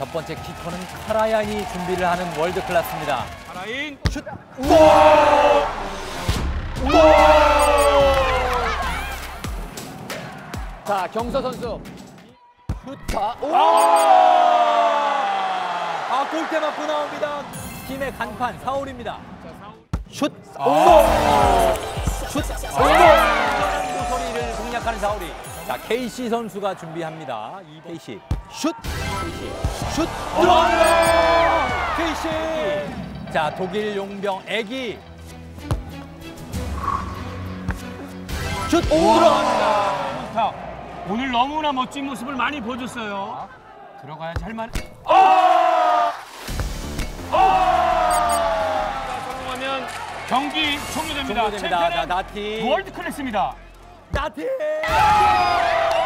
첫 번째 키커는 카라얀이 준비를 하는 월드 클래스입니다. 카라인 슛! 우와! 우와! 자, 경서 선수. 슛! 우와! 골대 맞고 나옵니다. 팀의 간판 사울입니다. 슛! 슛! 소리를 공략하는 사울이. 자, KC 선수가 준비합니다. KC. 슛! 슛! 들어갑니다! KC! 자, 독일 용병 애기. 슛! 들어갑니다. 자, 오늘 너무나 멋진 모습을 많이 보여줬어요. 들어가야지 할 만. 성공하면 경기 종료됩니다. 종료됩니다. 자, 나티. 월드 클래스입니다. 나티!